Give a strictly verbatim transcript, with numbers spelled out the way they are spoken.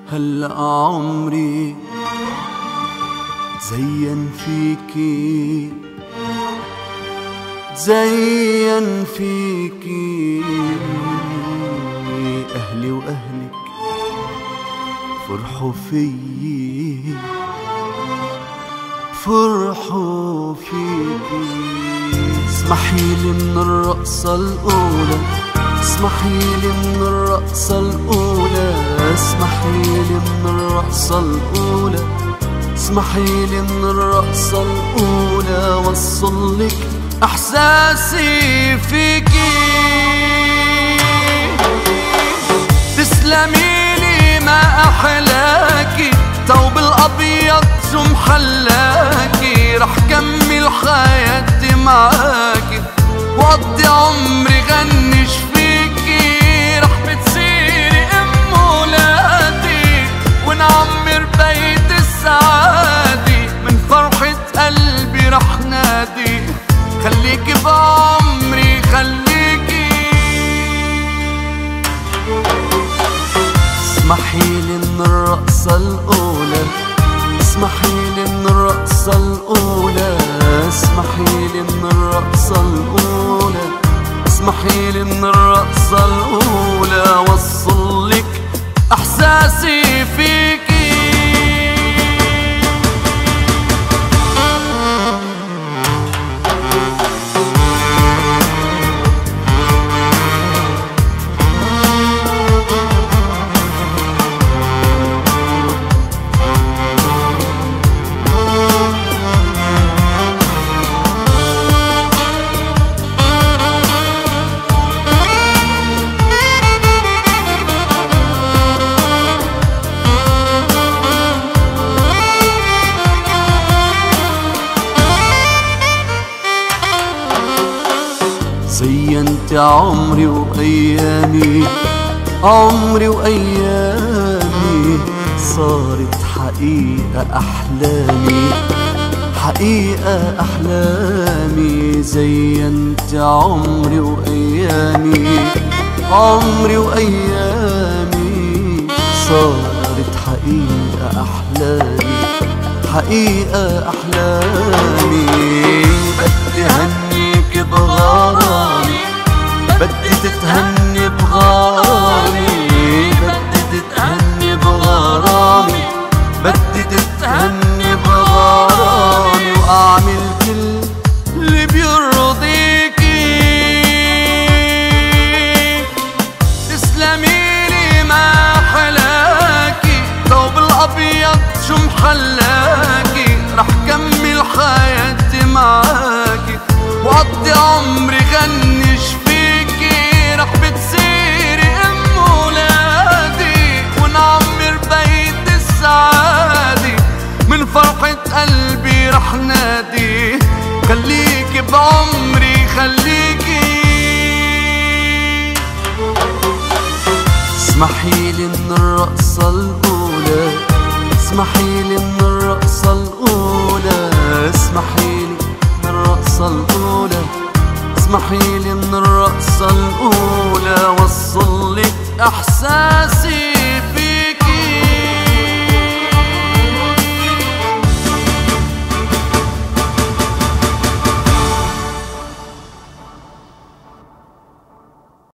هلأ عمري تزين فيكي تزين فيكي أهلي وأهلك فرحوا فيي فرحوا فيكي. اسمحيلي من الرقصة الأولى اسمحيلي من الرقصة الأولى اسمحيلي من الرقصة الأولى اسمحيلي من الرقصة الأولى وصلك إحساسي فيكي. تسلميلي ما أحلاكي ثوب الأبيض شو محلاكي. رح كمل حياتي معاكي وقضي عمري غنش فيكي. رح بتصيري أم ولادي ونعمر بيت السعادة. من فرحة قلبي رح نادي خليكي بعمري خليكي. اسمحيلي من الرقصة الأولى اسمحيلي من الرقصة الأولى اسمحيلي من الرقصة الأولى اسمحيلي من الرقصة الأولى وصلك إحساسي فيكي. زينت عمري وأيامي عمري وأيامي صارت حقيقة أحلامي حقيقة أحلامي. زينت عمري وأيامي عمري وأيامي صارت حقيقة أحلامي حقيقة أحلامي. بدي هنيك بغرامي بدي تتهني بغرامي بدي تتهني بغرامي بدي تتهني بغرامي وأعمل كل اللي بيرضيكي. تسلميلي ما حلاكي ثوب الأبيض شو محلاكي. رح كمل حياتي معاكي وقضي عمري غنش فيكي. رح بتصيري أم ولادي ونعمر بيت السعادة. من فرحة قلبي رح نادي خليكي بعمري خليكي. اسمحيلي من الرقصة الأولى اسمحيلي من الرقصة الأولى اسمحيلي من الرقصة الأولى اسمحيلي من الرقصة الأولى وصلك إحساسي